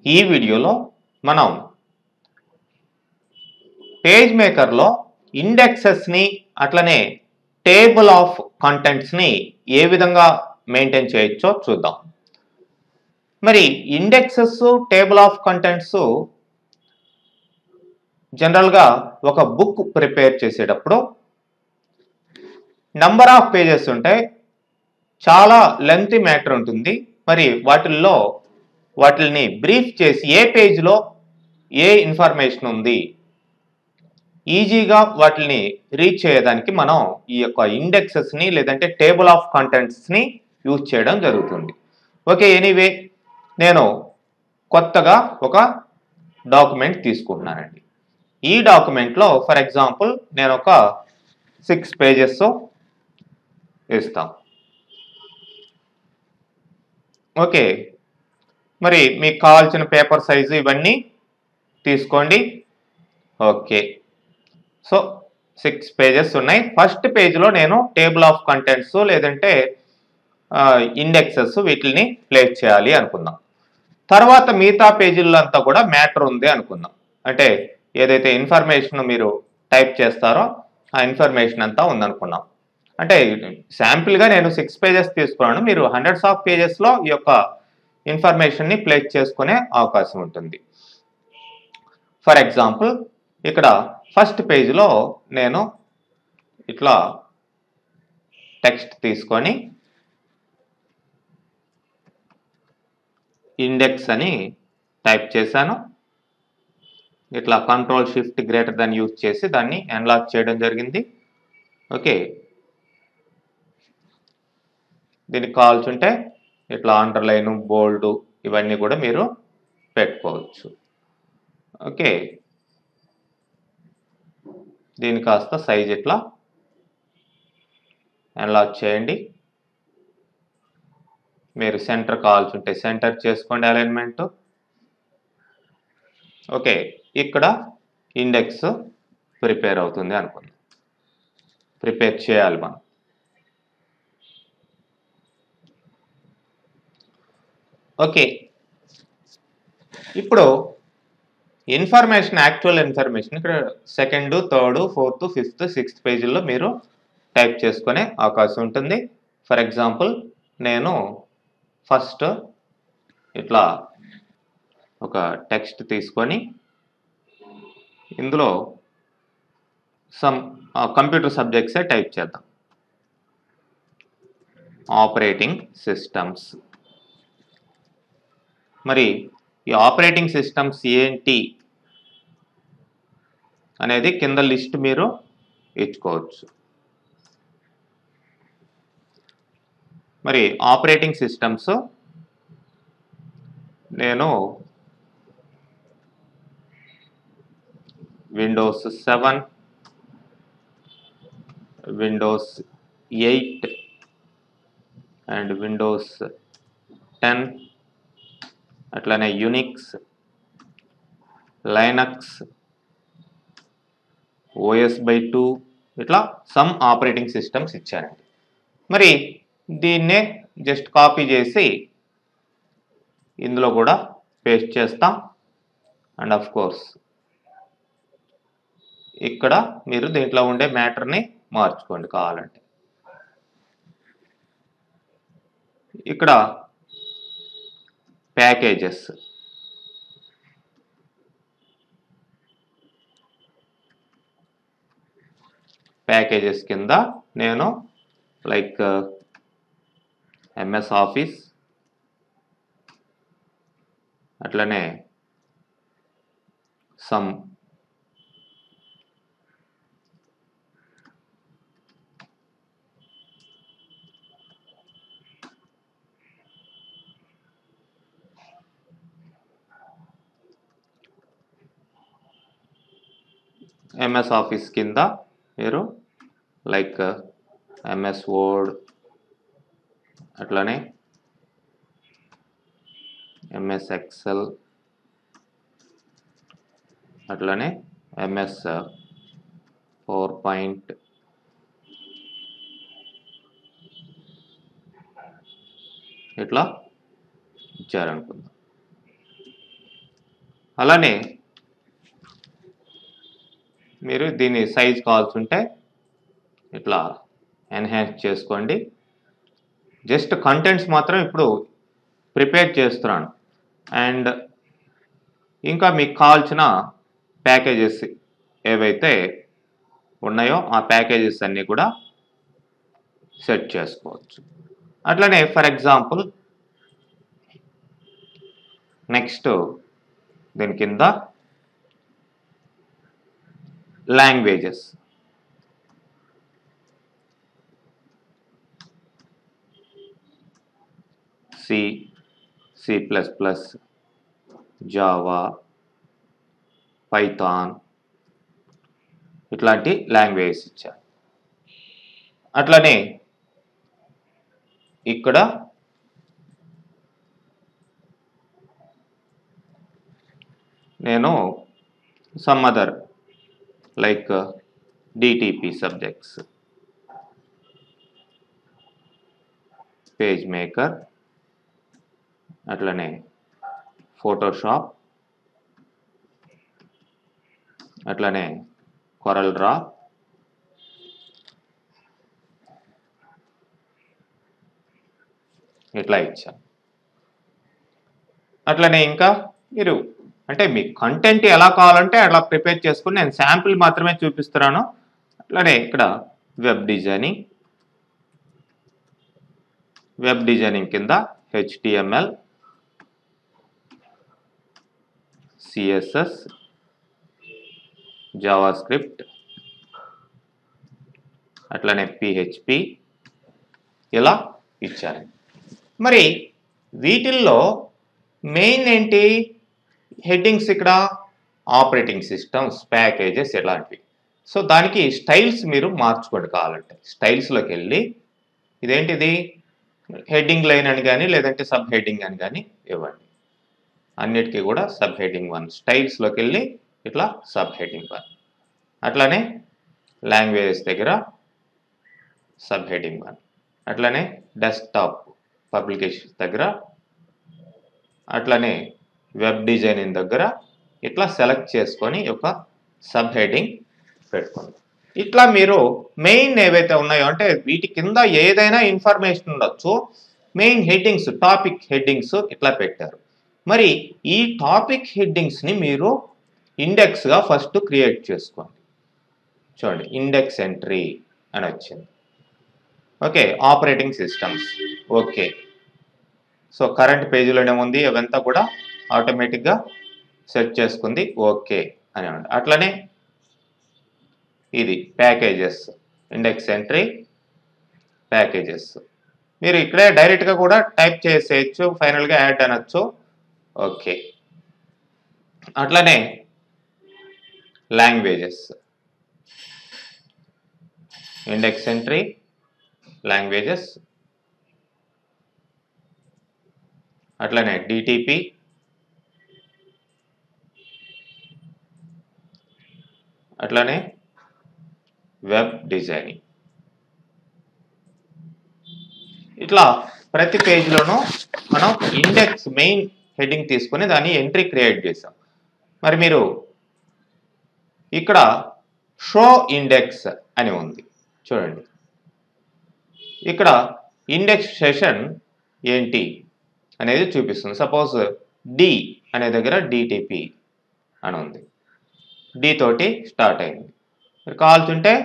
ఈ వీడియోలో మనం పేజ్ మేకర్లో ఇండెక్సెస్ని అట్లనే టేబుల్ ఆఫ్ కంటెంట్స్ని ఏ విధంగా మెయింటైన్ చేయొచ్చో చూద్దాం. మరి ఇండెక్సెస్ టేబుల్ ఆఫ్ కంటెంట్స్ జనరల్గా ఒక బుక్ ప్రిపేర్ చేసేటప్పుడు నంబర్ ఆఫ్ పేజెస్ ఉంటాయి, చాలా లెంతీ మ్యాటర్ ఉంటుంది. మరి వాటిని బ్రీఫ్ చేసి ఏ పేజ్లో ఏ ఇన్ఫర్మేషన్ ఉంది ఈజీగా వాటిని రీచ్ చేయడానికి మనం ఈ యొక్క ఇండెక్సెస్ని లేదంటే టేబుల్ ఆఫ్ కంటెంట్స్ని యూజ్ చేయడం జరుగుతుంది. ఓకే, ఎనీవే నేను కొత్తగా ఒక డాక్యుమెంట్ తీసుకుంటున్నానండి. ఈ డాక్యుమెంట్లో ఫర్ ఎగ్జాంపుల్ నేను ఒక 6 పేజెస్ ఇస్తాం. ఓకే, మరి మీకు కావాల్సిన పేపర్ సైజు ఇవన్నీ తీసుకోండి. ఓకే, సో 6 పేజెస్ ఉన్నాయి. ఫస్ట్ పేజ్లో నేను టేబుల్ ఆఫ్ కంటెంట్స్ లేదంటే ఇండెక్సెస్ వీటిని ప్లేస్ చేయాలి అనుకుందాం. తర్వాత మిగతా పేజీల్లో అంతా కూడా మ్యాటర్ ఉంది అనుకుందాం. అంటే ఏదైతే ఇన్ఫర్మేషన్ మీరు టైప్ చేస్తారో ఆ ఇన్ఫర్మేషన్ అంతా ఉందనుకున్నాం. అంటే శాంపిల్గా నేను 6 పేజెస్ తీసుకున్నాను, మీరు హండ్రెడ్స్ ఆఫ్ పేజెస్లో ఈ యొక్క ఇన్ఫర్మేషన్ని ప్లేస్ చేసుకునే అవకాశం ఉంటుంది. ఫర్ ఎగ్జాంపుల్ ఇక్కడ ఫస్ట్ పేజ్లో నేను ఇట్లా టెక్స్ట్ తీసుకొని ఇండెక్స్ అని టైప్ చేశాను. ఇట్లా Ctrl+Shift> యూజ్ చేసి దాన్ని ఎన్లార్జ్ చేయడం జరిగింది. ఓకే, దీనికి కావాల్సింటే ఇట్లా అండర్లైన్, బోల్డ్ ఇవన్నీ కూడా మీరు పెట్టుకోవచ్చు. ఓకే, దీని కాస్త సైజ్ ఇట్లా ఎన్లార్జ్ చేయండి. మీరు సెంటర్ కావాల్సి ఉంటే సెంటర్ చేసుకోండి అలైన్మెంట్. ఓకే, ఇక్కడ ఇండెక్స్ ప్రిపేర్ అవుతుంది అనుకుందాం. ప్రిపేర్ చేయాలి మనం. ఓకే, ఇప్పుడు యాక్చువల్ ఇన్ఫర్మేషన్ ఇక్కడ 2nd, 3rd, 4th, 5th, 6th పేజీల్లో మీరు టైప్ చేసుకునే అవకాశం ఉంటుంది. ఫర్ ఎగ్జాంపుల్ నేను ఫస్ట్ ఇట్లా ఒక టెక్స్ట్ తీసుకొని ఇందులో సమ్ కంప్యూటర్ సబ్జెక్ట్సే టైప్ చేద్దాం. Operating systems. మరి ఈ ఆపరేటింగ్ సిస్టమ్స్ ఏంటి అనేది కింద లిస్ట్ మీరు ఇచ్చుకోవచ్చు. మరి ఆపరేటింగ్ సిస్టమ్స్ నేను విండోస్ 7, విండోస్ 8 అండ్ విండోస్ 10, అట్లనే యూనిక్స్, లైనక్స్, OS/2 ఇట్లా సమ్ ఆపరేటింగ్ సిస్టమ్స్ ఇచ్చారండి. మరి దీన్నే జస్ట్ కాపీ చేసి ఇందులో కూడా పేస్ట్ చేస్తాం. అండ్ ఆఫ్ కోర్స్ ఇక్కడ మీరు దీంట్లో ఉండే మ్యాటర్ని మార్చుకోండి కావాలంటే. ఇక్కడ ప్యాకేజెస్, కింద నేను లైక్ MS ఆఫీస్, అట్లనే సమ్ MS ఆఫీస్ కింద మీరు లైక్ MS వర్డ్, అట్లనే MS ఎక్సెల్, అట్లనే MS PowerPoint, ఇట్లా ఇచ్చారనుకుందాం. అలానే మీరు దీని సైజ్ కావాల్సి ఉంటే ఇట్లా ఎన్హాన్స్ చేసుకోండి. జస్ట్ కంటెంట్స్ మాత్రం ఇప్పుడు ప్రిపేర్ చేస్తున్నాను. అండ్ ఇంకా మీకు కావాల్సిన ప్యాకేజెస్ ఏవైతే ఉన్నాయో ఆ ప్యాకేజెస్ అన్నీ కూడా సెట్ చేసుకోవచ్చు. అట్లనే ఫర్ ఎగ్జాంపుల్ నెక్స్ట్ దీని కింద languages, C, C++, Java, Python ఇట్లాంటి లాంగ్వేజెస్ ఇచ్చారు. అట్లనే ఇక్కడ నేను some other like DTP subjects, page maker, అట్లనే ఫోటోషాప్, అట్లనే కొరల్ డ్రా, ఇట్లా ఇచ్చాను. అట్లనే ఇంకా మీరు అంటే మీ కంటెంట్ ఎలా కావాలంటే అట్లా ప్రిపేర్ చేసుకుని నేను శాంపిల్ మాత్రమే చూపిస్తున్నాను. అట్లనే ఇక్కడ వెబ్ డిజైనింగ్ కింద HTML, CSS, జావాస్క్రిప్ట్, అట్లనే PHP ఇలా ఇచ్చారు. మరి వీటిల్లో మెయిన్ ఏంటి? హెడ్డింగ్స్ ఇక్కడ ఆపరేటింగ్ సిస్టమ్స్, ప్యాకేజెస్ ఇలాంటివి. సో దానికి స్టైల్స్ మీరు మార్చుకోండి కావాలంటే. స్టైల్స్లోకి వెళ్ళి ఇదేంటిది హెడ్డింగ్ లైన్ అని కానీ లేదంటే సబ్ హెడ్డింగ్ అని కానీ ఇవ్వండి. అన్నిటికీ కూడా సబ్ హెడ్డింగ్ 1. స్టైల్స్లోకి వెళ్ళి ఇట్లా సబ్ హెడ్డింగ్ 1. అట్లనే లాంగ్వేజెస్ దగ్గర సబ్ హెడ్డింగ్ 1. అట్లనే డెస్క్టాప్ పబ్లికేషన్స్ దగ్గర, అట్లనే వెబ్ డిజైనింగ్ దగ్గర ఇట్లా సెలెక్ట్ చేసుకొని ఒక సబ్ హెడ్డింగ్ పెట్టుకోండి. ఇట్లా మీరు మెయిన్ ఏవైతే ఉన్నాయో అంటే వీటి కింద ఏదైనా ఇన్ఫర్మేషన్ ఉండొచ్చు. మెయిన్ హెడ్డింగ్స్, టాపిక్ హెడ్డింగ్స్ ఇట్లా పెట్టారు. మరి ఈ టాపిక్ హెడ్డింగ్స్ని మీరు ఇండెక్స్గా ఫస్ట్ క్రియేట్ చేసుకోండి. చూడండి, ఇండెక్స్ ఎంట్రీ అని వచ్చింది. Okay, operating systems okay. So current పేజీలోనే ఉంది, అవంతా కూడా ఆటోమేటిక్గా సెట్ చేసుకుంది ఓకే అని ఉంది. అట్లనే ఇది ప్యాకేజెస్, ఇండెక్స్ ఎంట్రీ ప్యాకేజెస్. మీరు ఇక్కడే డైరెక్ట్గా కూడా టైప్ చేసేయచ్చు, ఫైనల్గా యాడ్ అనొచ్చు ఓకే. అట్లనే లాంగ్వేజెస్, ఇండెక్స్ ఎంట్రీ లాంగ్వేజెస్, అట్లనే డిటిపి, అట్లనే వెబ్ డిజైనింగ్. ఇట్లా ప్రతి పేజ్లోనూ మనం ఇండెక్స్ మెయిన్ హెడ్డింగ్ తీసుకొని దాన్ని ఎంట్రీ క్రియేట్ చేసాం. మరి మీరు ఇక్కడ షో ఇండెక్స్ అని ఉంది చూడండి. ఇక్కడ ఇండెక్స్ సెషన్ ఏంటి అనేది చూపిస్తుంది. సపోజ్ డి అనే దగ్గర డిటిపి అని ఉంది, డి తోటి స్టార్ట్ అయింది. మీరు కావాల్సింటే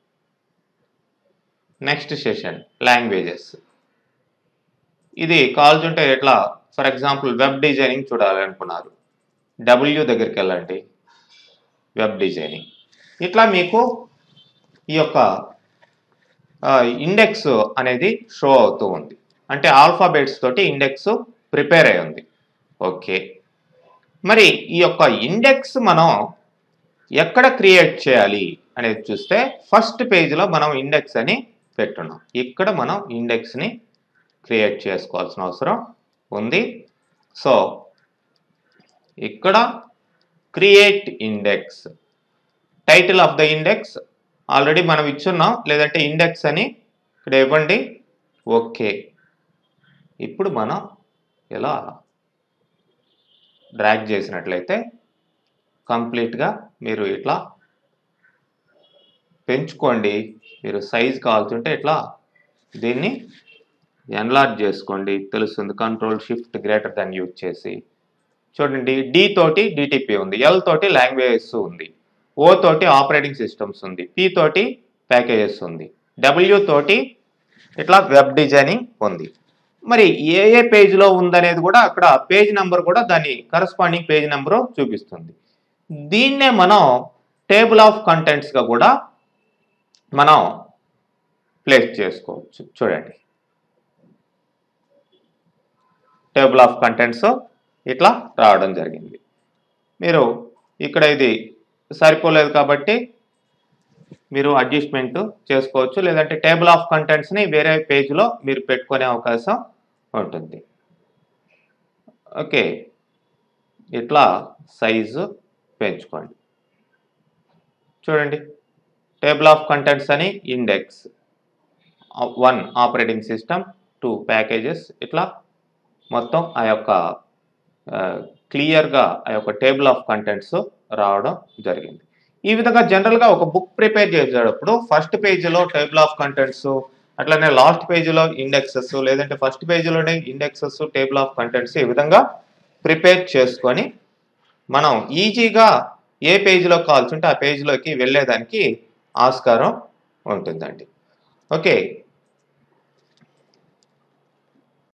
నెక్స్ట్ సెషన్ లాంగ్వేజెస్, ఇది కావాల్సింటే ఎట్లా ఫర్ ఎగ్జాంపుల్ వెబ్ డిజైనింగ్ చూడాలనుకున్నారు, డబ్ల్యూ దగ్గరికి వెళ్ళండి, వెబ్ డిజైనింగ్. ఇట్లా మీకు ఈ యొక్క ఇండెక్స్ అనేది షో అవుతూ ఉంది. అంటే ఆల్ఫాబెట్స్ తోటి ఇండెక్స్ ప్రిపేర్ అయి ఉంది ఓకే. మరి ఈ యొక్క ఇండెక్స్ మనం ఎక్కడ క్రియేట్ చేయాలి అనేది చూస్తే ఫస్ట్ పేజ్లో మనం ఇండెక్స్ అని పెట్టున్నాం. ఇక్కడ మనం ఇండెక్స్ని క్రియేట్ చేసుకోవాల్సిన అవసరం ఉంది. సో ఇక్కడ create index, title of the index already మనం ఇచ్చున్నాం, లేదంటే ఇండెక్స్ అని ఇక్కడ ఇవ్వండి ఓకే. ఇప్పుడు మనం ఇలా డ్రాగ్ చేసినట్లయితే కంప్లీట్గా మీరు ఇట్లా పెంచుకోండి. మీరు సైజ్ కావాల్సింటే ఇట్లా దీన్ని ఎన్లార్జ్ చేసుకోండి, తెలుస్తుంది. Control shift greater than use చేసి చూడండి. డి తోటి డిటిపి ఉంది, ఎల్ తోటి లాంగ్వేజెస్ ఉంది, ఓ తోటి ఆపరేటింగ్ సిస్టమ్స్ ఉంది, పి తోటి ప్యాకేజెస్ ఉంది, డబ్ల్యూ తోటి ఇట్లా వెబ్ డిజైనింగ్ ఉంది. మరి ఏ ఏ పేజ్లో ఉందనేది కూడా అక్కడ పేజ్ నెంబర్ కూడా దాని కరస్పాండింగ్ పేజ్ నెంబరు చూపిస్తుంది. దీన్నే మనం టేబుల్ ఆఫ్ కంటెంట్స్గా కూడా మనం ప్లేస్ చేసుకోవచ్చు. చూడండి, టేబుల్ ఆఫ్ కంటెంట్స్ ఇట్లా రావడం జరిగింది. మీరు ఇక్కడ ఇది సరిపోలేదు కాబట్టి మీరు అడ్జస్ట్మెంట్ చేసుకోవచ్చు, లేదంటే టేబుల్ ఆఫ్ కంటెంట్స్ని వేరే పేజ్లో మీరు పెట్టుకునే అవకాశం ఉంటుంది. ఓకే, ఇట్లా సైజు పెంచుకోండి. చూడండి, టేబుల్ ఆఫ్ కంటెంట్స్ అని ఇండెక్స్ 1 ఆపరేటింగ్ సిస్టమ్, 2 ప్యాకేజెస్, ఇట్లా మొత్తం ఆ యొక్క క్లియర్గా ఆ యొక్క టేబుల్ ఆఫ్ కంటెంట్స్ రావడం జరిగింది. ఈ విధంగా జనరల్గా ఒక బుక్ ప్రిపేర్ చేసేటప్పుడు ఫస్ట్ పేజీలో టేబుల్ ఆఫ్ కంటెంట్స్, అట్లనే లాస్ట్ పేజీలో ఇండెక్సెస్, లేదంటే ఫస్ట్ పేజీలోనే ఇండెక్సెస్, టేబుల్ ఆఫ్ కంటెంట్స్ ఈ విధంగా ప్రిపేర్ చేసుకొని మనం ఈజీగా ఏ పేజీలో కావాల్సి ఉంటే ఆ పేజీలోకి వెళ్ళేదానికి ఆస్కారం ఉంటుందండి. ఓకే,